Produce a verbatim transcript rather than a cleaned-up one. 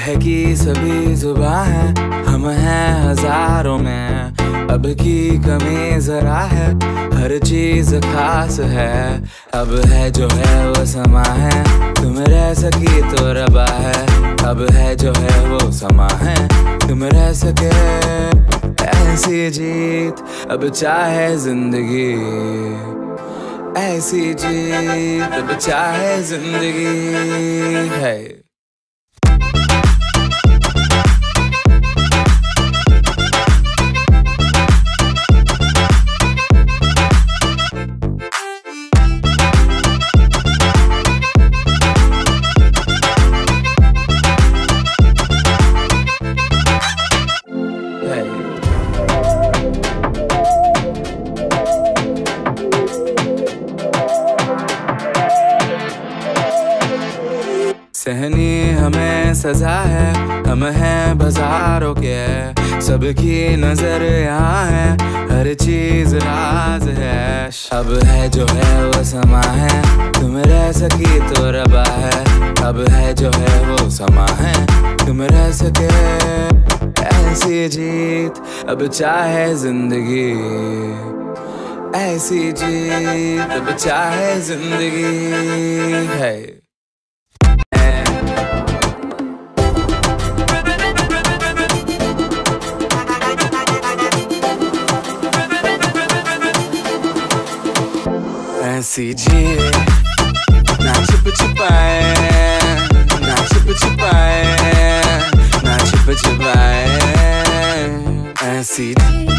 बहकी सभी जुबां है, हम हैं हजारों में, अब की कमी जरा है, हर चीज खास है। अब है जो है वो समा है, तुम रह सकी तो रबा है। अब है जो है वो समा है, तुम रह सके ऐसी जीत। अब चाहे जिंदगी ऐसी जीत, अब चाहे जिंदगी है। सहनी हमें सजा है, हम हैं बाजारों के, सबकी नजर यहाँ है, हर चीज राज है। अब है जो है वो समा है, तुम रह सकी तो रबा है। अब है जो है वो समा है, तुम रह सके ऐसी जीत। अब चाहे जिंदगी ऐसी जीत, अब चाहे जिंदगी है। ऐसी जी ना छुप छुपाए, ना छुप छुपाए, ना छुप छुपाए। ऐसी